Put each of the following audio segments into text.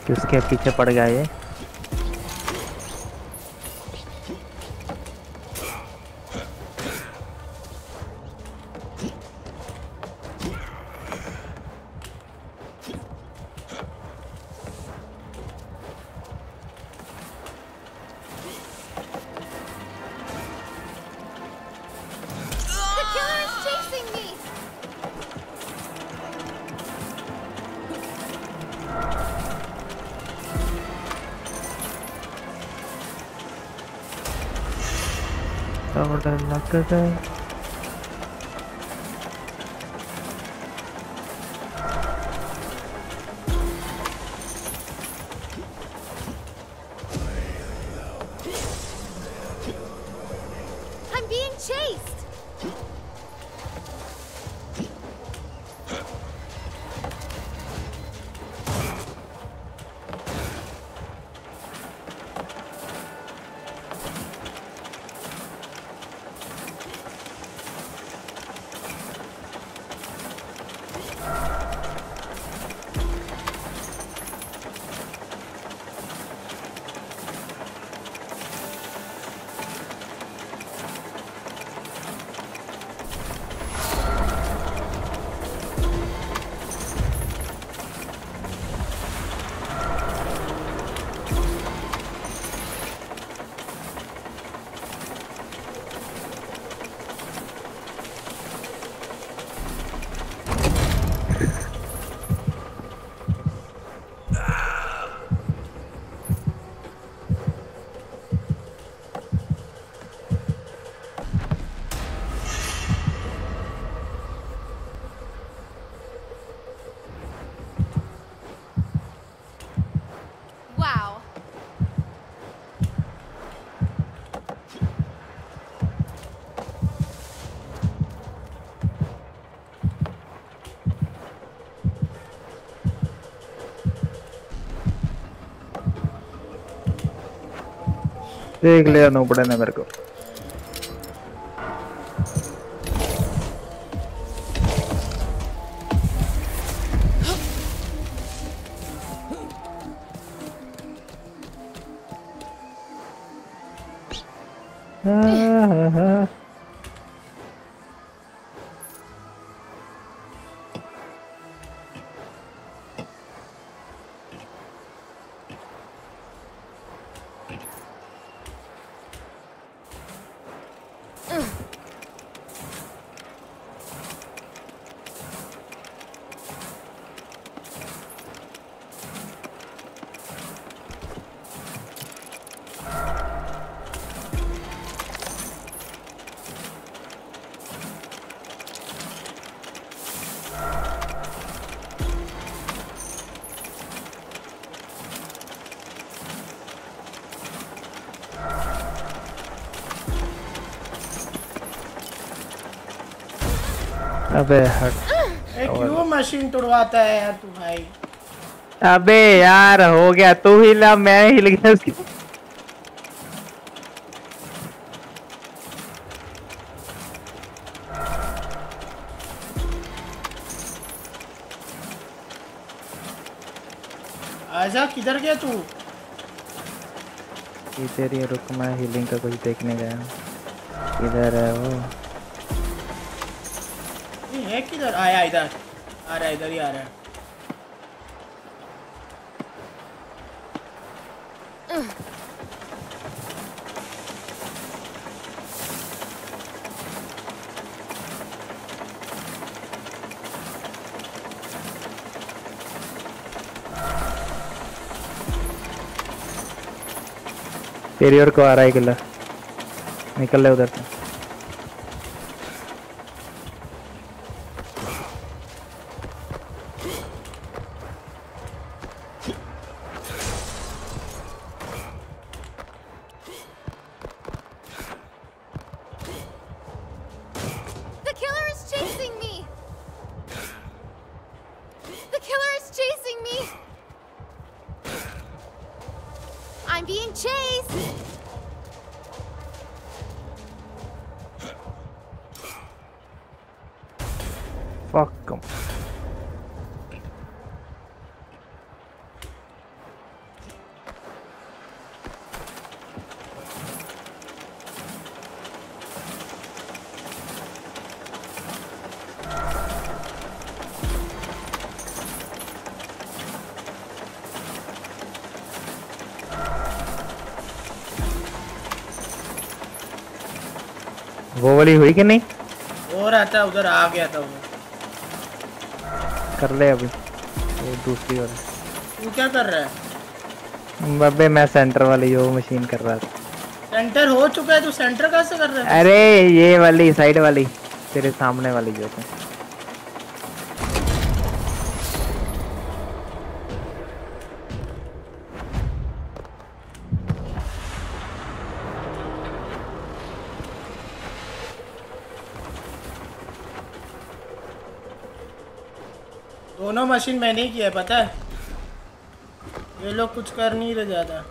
किसके पीछे पड़ गया ये? I'm being chased. Wow. देख लिया नो पड़े ना मेरे को। अबे हट। क्यों मशीन तोड़वाता है यार तू भाई? अबे यार हो गया, तू हिला मैं हिल गया उसकी। आजा, किधर गया तू? इधर ही रुक, मैं हीलिंग का कुछ देखने गया। किधर है वो? ये है किधर? आया इधर, आ रहा है, इधर ही आ रहा है। तेरी ओर को आ रहा है किला, निकल ले उधर से। The killer is chasing me. The killer is chasing me. I'm being chased. Fuck 'em. वो वाली हुई कि नहीं? हो रहा था, उधर आ गया था वो। कर ले अभी वो दूसरी वाली। तू क्या कर रहा है? अबे मैं सेंटर वाली वो मशीन कर रहा था। सेंटर हो चुका है, तू सेंटर कैसे कर रहा है? अरे ये वाली साइड वाली, तेरे सामने वाली जो है। दोनों मशीन मैंने ही किया है, पता है। ये लोग कुछ कर नहीं रहे ज्यादा।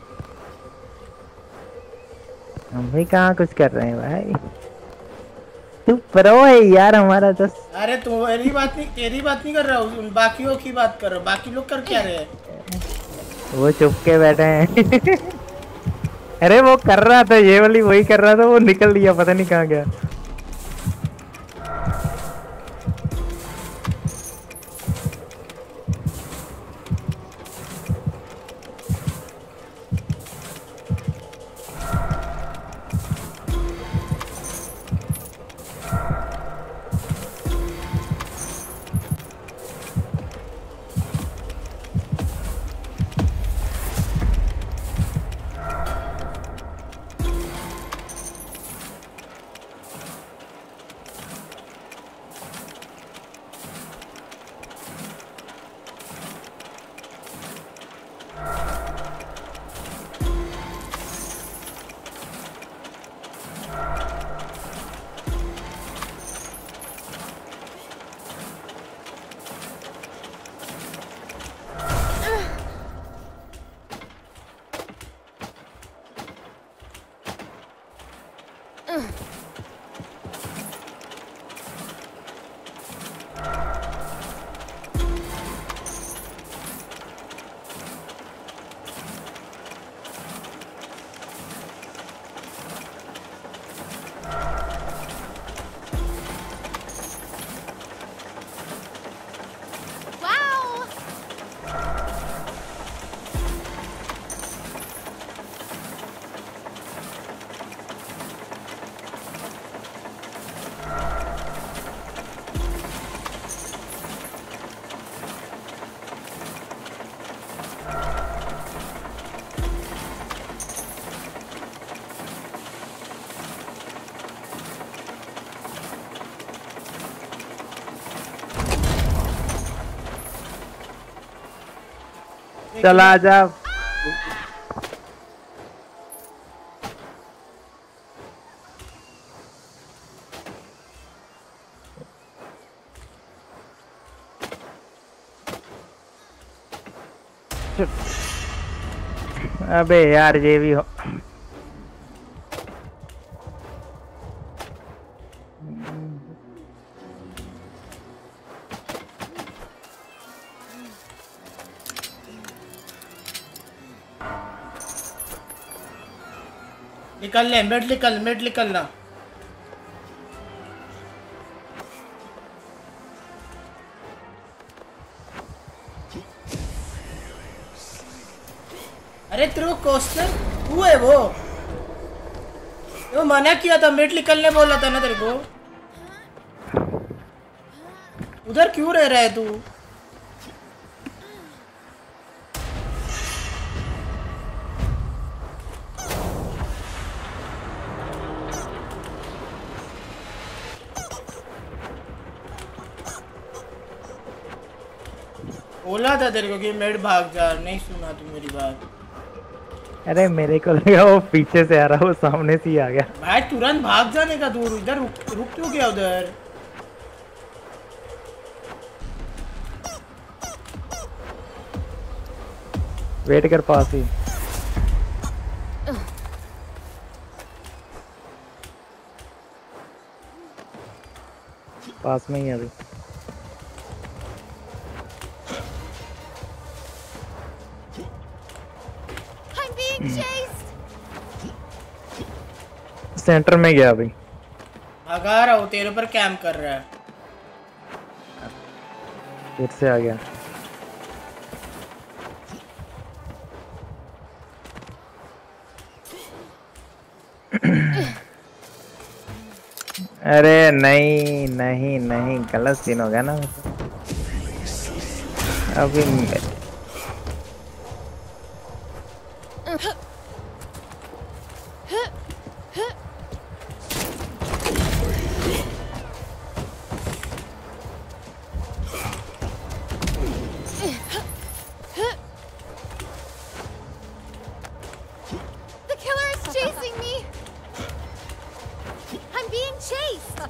हम भी कहाँ कुछ कर रहे हैं भाई, तू प्रो है यार हमारा तो। अरे तू तेरी बात नहीं कर रहा हूँ, उन बाकियों की बात कर रहा हूँ। बाकी लोग कर क्या रहे हैं? वो चुप के बैठे हैं। अरे वो कर रहा था, ये वाली वही कर रहा था, वो निकल लिया, पता नहीं कहाँ गया। Wow! चला जा। अबे यार ये भी हो। निकल ले, मिड निकलना। अरे तेरे को कोस्टर तू है वो मना किया था, मिड निकलने बोला था ना तेरे को। उधर क्यों रह रहा है तू? बोला था तेरे को कि मिड भाग जा, नहीं सुना तू मेरी बात। अरे मेरे को लगा वो पीछे से आ रहा, वो सामने से ही आ गया। भाई तुरंत भाग जाने का दूर, इधर रुक क्यों गया उधर? वेट कर, पास ही पास में ही है अभी। I'm being chased! सेंटर में गया अभी। भगा रहा हूँ, तेरे पर कैंप कर रहा है। फिर से आ गया। अरे नहीं नहीं नहीं, गलत सीन हो गया ना अभी। The killer is chasing me. I'm being chased.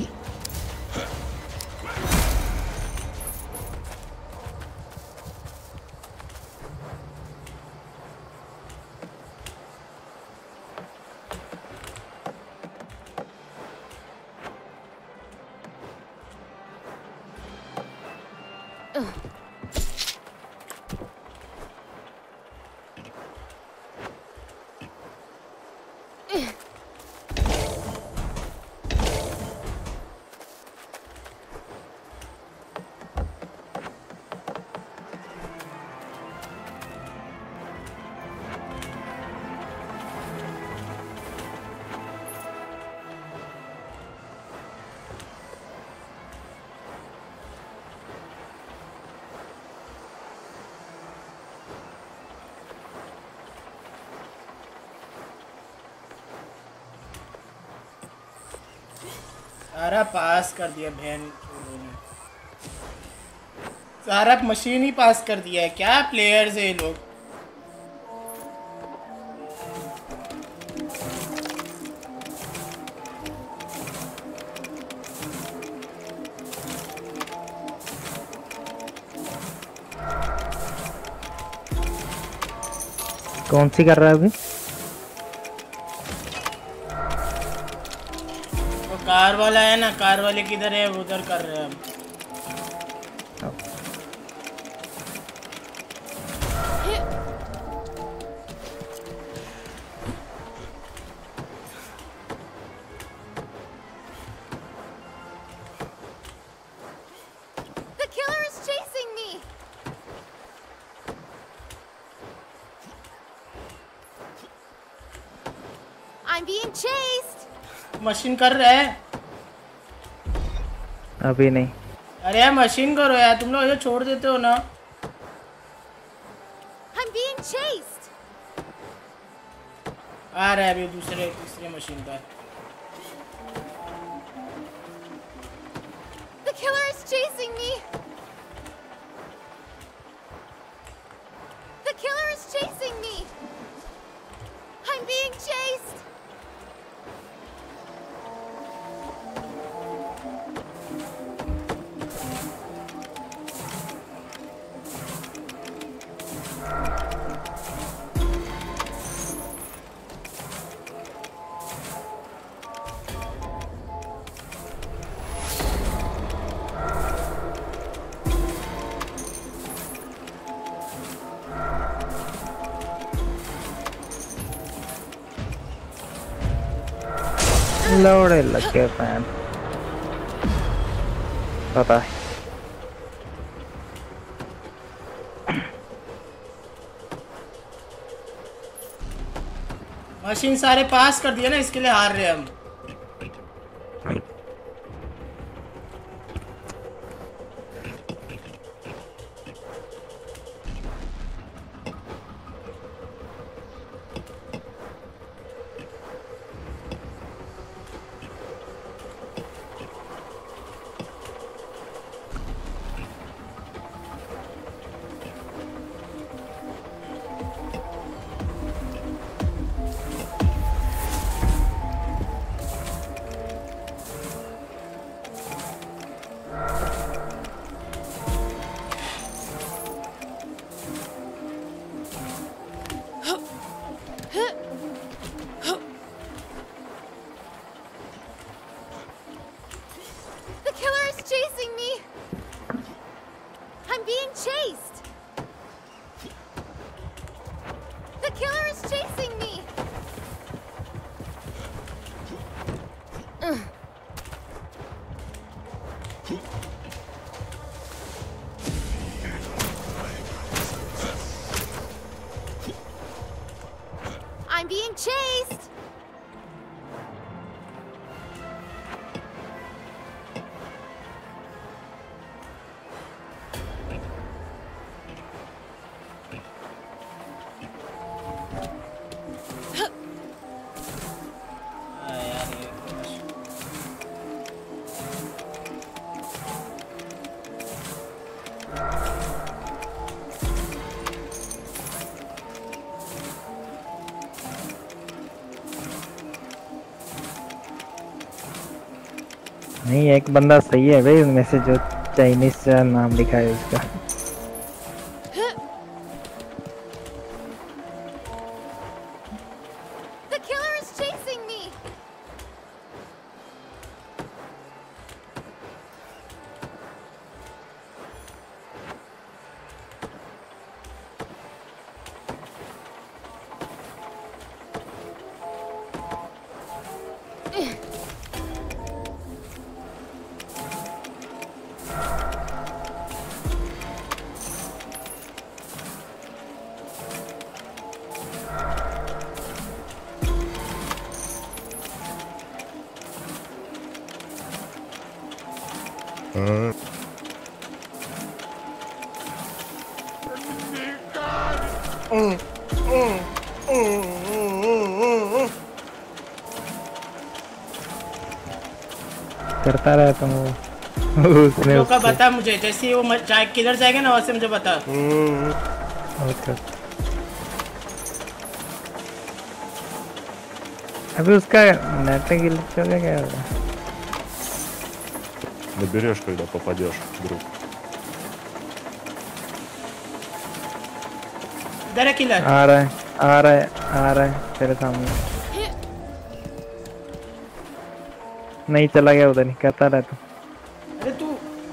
सारा पास कर दिया बहन चोरों ने, सारा मशीन ही पास कर दिया है। क्या प्लेयर्स है ये लोग। कौन सी कर रहा है अभी? तो कार वाला है ना, कार वाले किधर है, उधर कर रहे हैं हम। The killer is chasing me. I'm being chased. Machine कर रहा है अभी नहीं। अरे यार मशीन करो यार, तुम लोग ऐसे छोड़ देते हो ना। I'm being chased. आ रहा है अभी तीसरे मशीन पर। The killer is chasing me. The killer is chasing me. I'm being chased. लौड़े लग गए फैन, पता है। मशीन सारे पास कर दिया ना, इसके लिए हार रहे हम। The killer is chasing me. I'm being chased. The killer is chasing me. I'm being chased. नहीं एक बंदा सही है भाई उनमें से जो चाइनीज नाम लिखा है उसका। The killer is chasing me. करता रहता हूँ उसने का बता मुझे, जैसे वो किलर जाएगा ना वैसे मुझे बता। ओके। अभी उसका नेट ग्लिच हो गया क्या होगा? Наберешь, когда попадешь вдруг. इधर है किलर। आ रहा है आ रहा है आ रहा है तेरे सामने। नहीं चला गया उधर नहीं करता रहता। अरे तू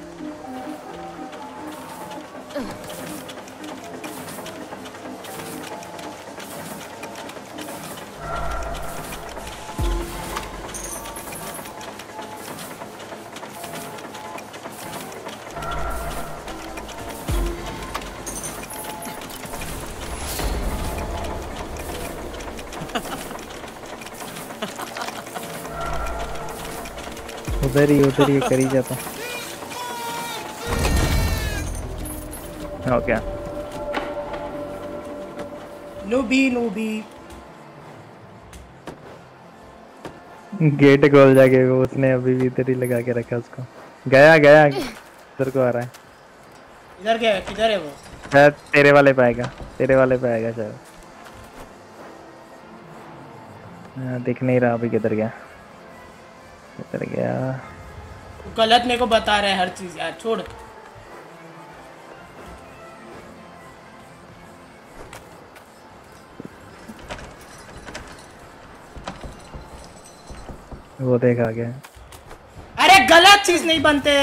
उधर ही कर ही जाता। हो गया। नूबी गेट खोल जाके वो उसने अभी भी इधर ही लगा के रखा उसको। गया इधर को आ रहा है। इधर क्या है, किधर है वो? शायद तेरे वाले पे आएगा शायद। दिख नहीं रहा अभी किधर गया। गलत मेरे को बता रहा है हर चीज यार, छोड़। वो देखा गया। अरे गलत चीज नहीं बनते।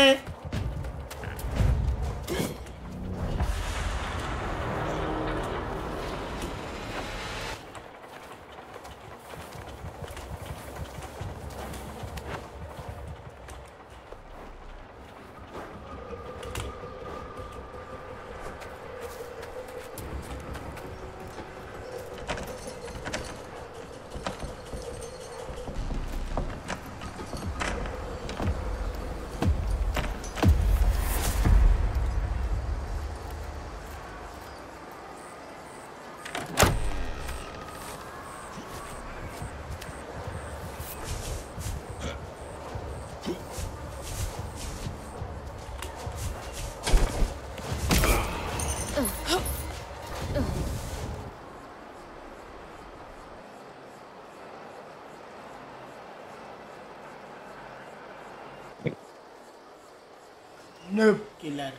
Noob killer.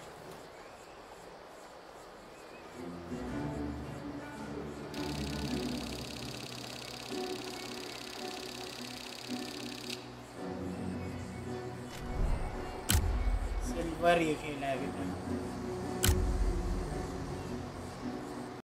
सिल्वर ये खेला है अभी तक।